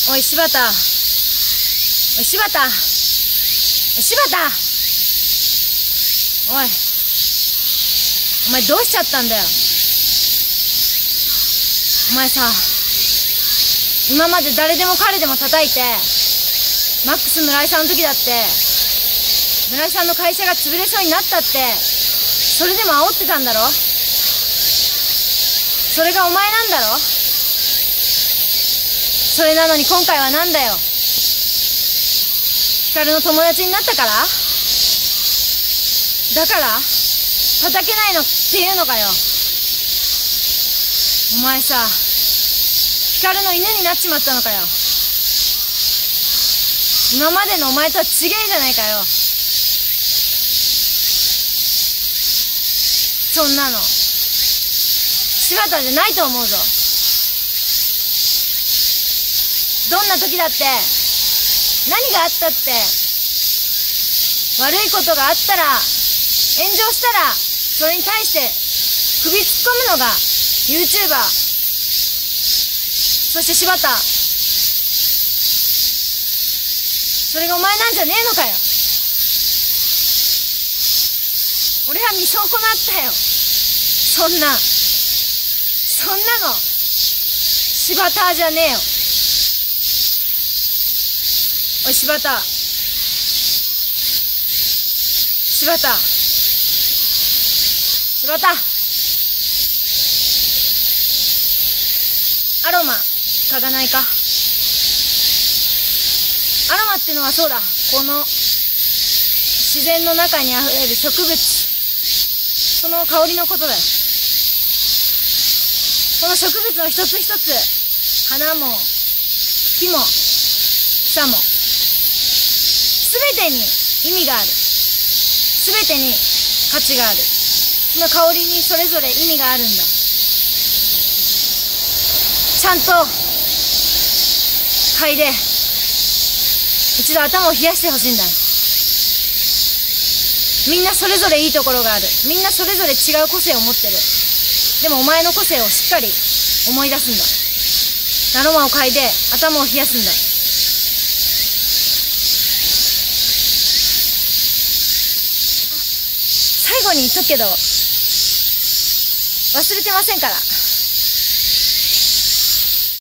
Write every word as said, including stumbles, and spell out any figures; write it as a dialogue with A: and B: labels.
A: おい柴田、おい柴田、おい柴田、おいお前どうしちゃったんだよ。お前さ、今まで誰でも彼でも叩いて、マックス村井さんの時だって村井さんの会社が潰れそうになったって、それでも煽ってたんだろ。それがお前なんだろ。それなのに今回はなんだよ。光の友達になったから、だから叩けないのっていうのかよ。お前さ、光の犬になっちまったのかよ。今までのお前とは違えじゃないかよ。そんなの柴田じゃないと思うぞ。どんな時だって、何があったって、悪いことがあったら、炎上したら、それに対して首突っ込むのが YouTuber、 そして柴田、それがお前なんじゃねえのかよ。俺は見損なったよ。そんなそんなの柴田じゃねえよ。おい柴田、柴田、柴田、アロマ嗅がないか。アロマってのはそうだ、この自然の中にあふれる植物、その香りのことだよ。この植物の一つ一つ、花も木も草も全てに意味がある、全てに価値がある。その香りにそれぞれ意味があるんだ。ちゃんと嗅いで一度頭を冷やしてほしいんだ。みんなそれぞれいいところがある。みんなそれぞれ違う個性を持ってる。でもお前の個性をしっかり思い出すんだ。アロマを嗅いで頭を冷やすんだ。最後に言っとくけど、忘れてませんから。